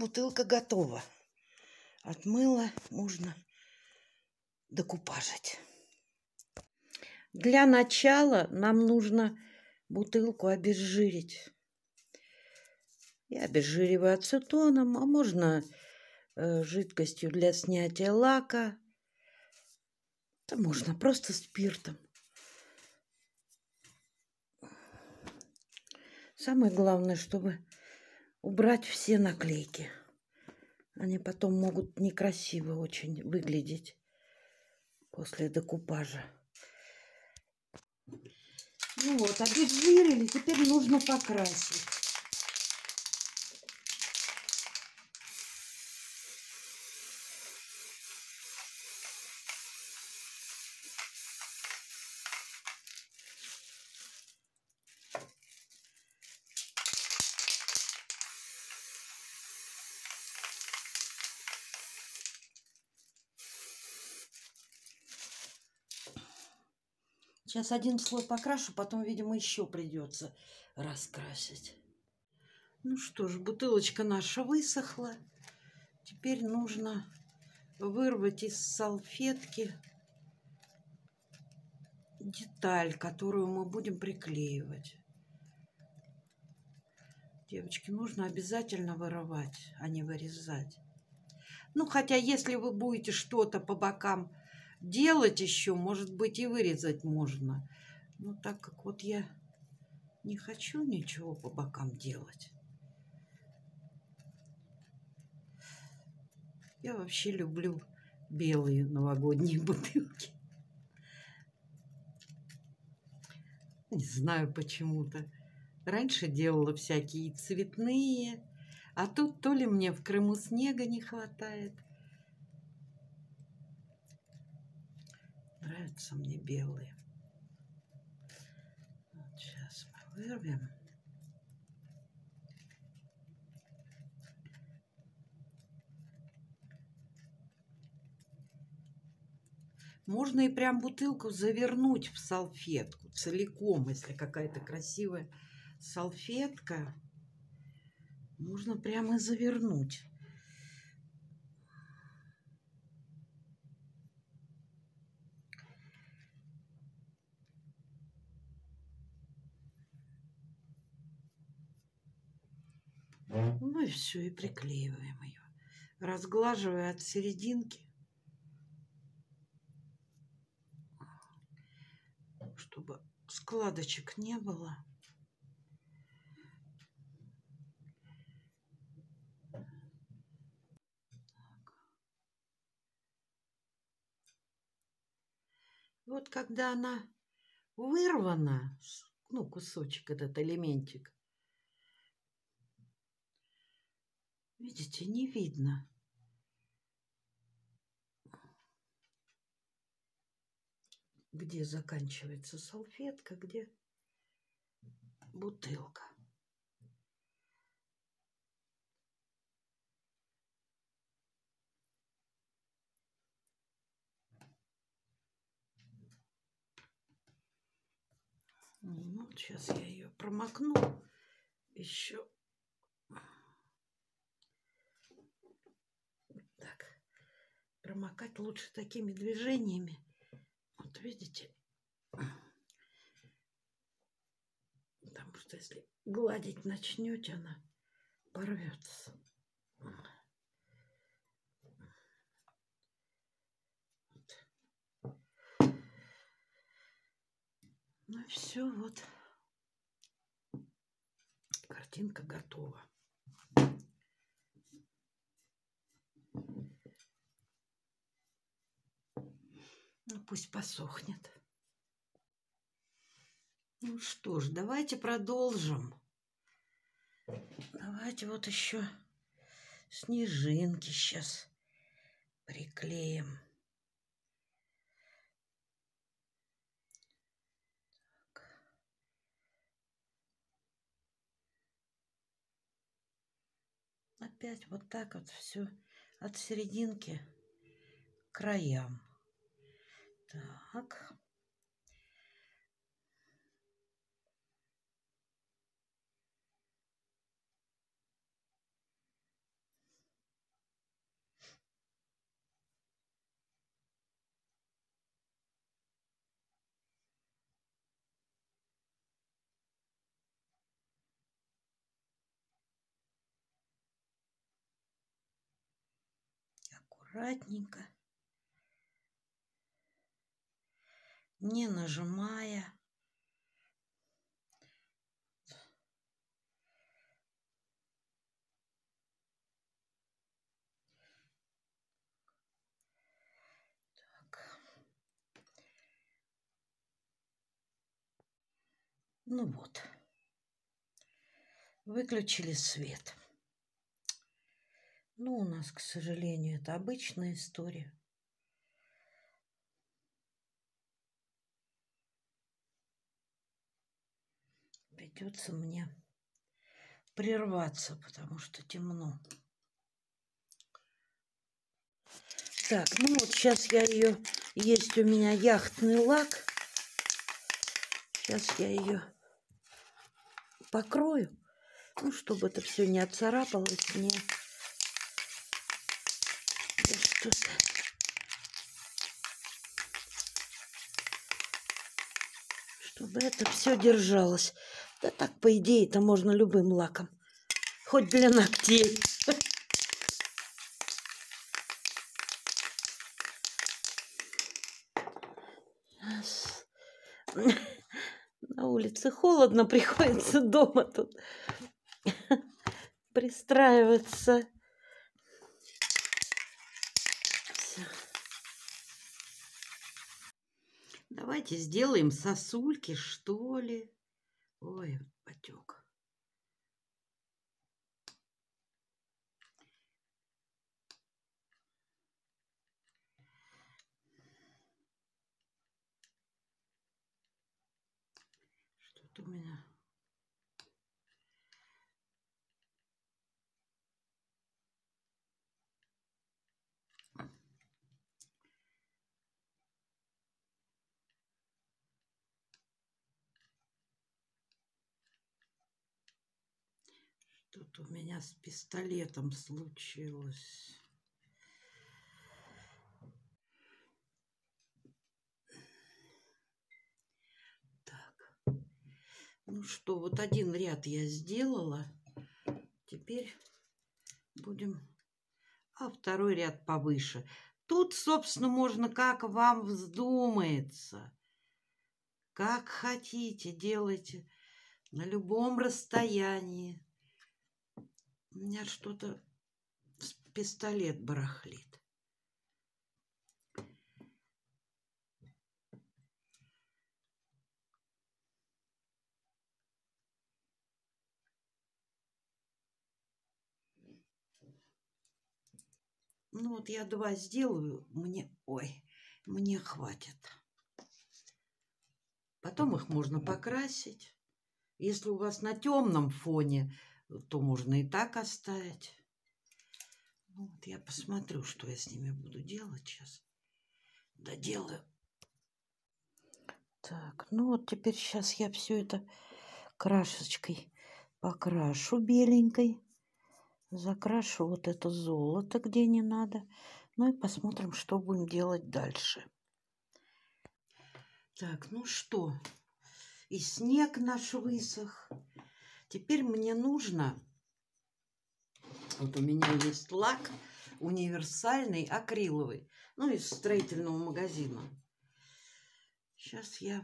бутылка готова. Отмыла, можно докупажить. Для начала нам нужно бутылку обезжирить. Я обезжириваю ацетоном, а можно жидкостью для снятия лака. Да можно просто спиртом. Самое главное, чтобы убрать все наклейки. Они потом могут некрасиво очень выглядеть после декупажа. Ну вот, обезжирили, теперь нужно покрасить. Сейчас один слой покрашу, потом, видимо, еще придется раскрасить. Ну что ж, бутылочка наша высохла. Теперь нужно вырвать из салфетки деталь, которую мы будем приклеивать. Девочки, нужно обязательно вырывать, а не вырезать. Ну, хотя, если вы будете что-то по бокам делать еще, может быть, и вырезать можно. Но так как вот я не хочу ничего по бокам делать. Я вообще люблю белые новогодние бутылки. Не знаю почему-то. Раньше делала всякие цветные, а тут то ли мне в Крыму снега не хватает. Нравятся мне белые. Вот сейчас мы вырвем. Можно и прям бутылку завернуть в салфетку целиком, если какая-то красивая салфетка. Можно прямо завернуть. Ну и все, и приклеиваем ее. Разглаживая от серединки, чтобы складочек не было. Вот когда она вырвана, ну, кусочек, этот элементик, видите, не видно. Где заканчивается салфетка, где бутылка. Ну, сейчас я ее промокну еще. Так, промокать лучше такими движениями. Вот видите? Потому что если гладить начнете, она порвется. Ну и все, вот. Картинка готова. Ну, пусть посохнет. Ну что ж, давайте продолжим. Давайте вот еще снежинки сейчас приклеим. Опять вот так вот все от серединки к краям. Так. аккуратненько, не нажимая. Так. Ну вот, выключили свет. Ну, у нас, к сожалению, это обычная история. Придется мне прерваться, потому что темно. Так, ну вот сейчас я ее... Есть у меня яхтный лак. Сейчас я ее покрою. Ну, чтобы это все не отцарапалось мне. Чтобы это все держалось. Да так, по идее, это можно любым лаком. Хоть для ногтей. На улице холодно, приходится дома тут пристраиваться. Всё. Давайте сделаем сосульки, что ли. Ой, потек. Что-то у меня... Что-то у меня с пистолетом случилось. Так. Ну что, вот один ряд я сделала. Теперь будем... А второй ряд повыше. Тут, собственно, можно как вам вздумается. Как хотите, делайте на любом расстоянии. У меня что-то пистолет барахлит. Ну вот я 2 сделаю, мне хватит. Потом их можно покрасить. Если у вас на темном фоне, то можно и так оставить. Ну, вот я посмотрю, что я с ними буду делать сейчас. Доделаю. Так, ну вот теперь сейчас я все это красочкой покрашу беленькой. Закрашу вот это золото, где не надо. Ну и посмотрим, что будем делать дальше. Так, ну что, и снег наш высох. Теперь мне нужно... Вот у меня есть лак универсальный, акриловый. Ну, из строительного магазина. Сейчас я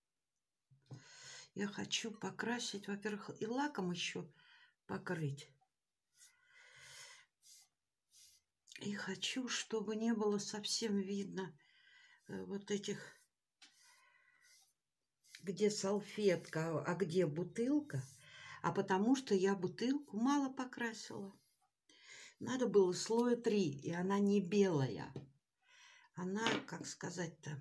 хочу покрасить, во-первых, и лаком еще покрыть. И хочу, чтобы не было совсем видно вот этих, где салфетка, а где бутылка. А потому что я бутылку мало покрасила. Надо было слоя 3, и она не белая. Она, как сказать-то,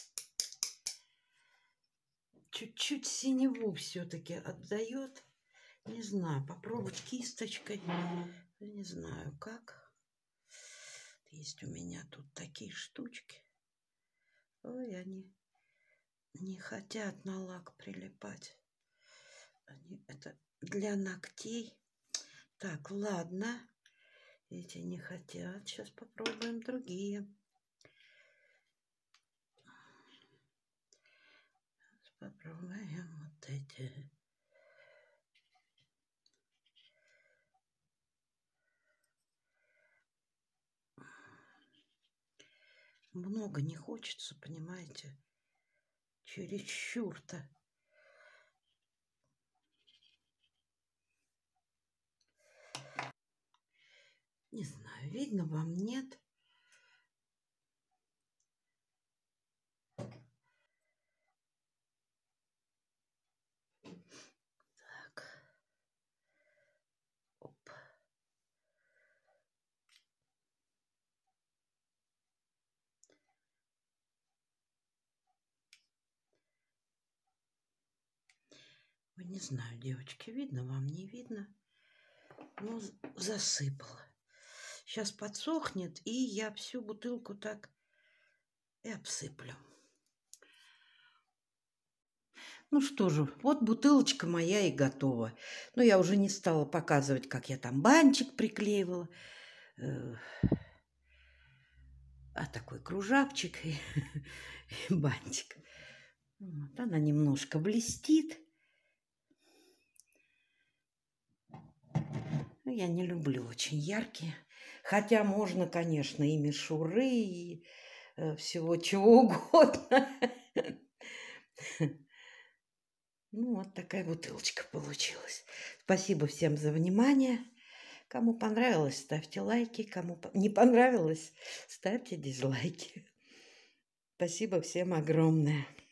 чуть-чуть синеву все-таки отдает. Не знаю, попробовать кисточкой. Не знаю, как. Есть у меня тут такие штучки. Ой, они не хотят на лак прилипать. Это для ногтей. Так, ладно. Эти не хотят. Сейчас попробуем другие. Попробуем вот эти. много не хочется, понимаете? Чересчур-то. Не знаю, видно вам, нет? Так. Оп. Ой, не знаю, девочки, видно вам, не видно? Ну, засыпала. Сейчас подсохнет, и я всю бутылку так и обсыплю. Ну что же, вот бутылочка моя и готова. Но я уже не стала показывать, как я там бантик приклеивала. А такой кружавчик и бантик. Вот, она немножко блестит. Но я не люблю очень яркие. Хотя можно, конечно, и мишуры, и всего чего угодно. Ну, вот такая бутылочка получилась. Спасибо всем за внимание. Кому понравилось, ставьте лайки. Кому не понравилось, ставьте дизлайки. Спасибо всем огромное.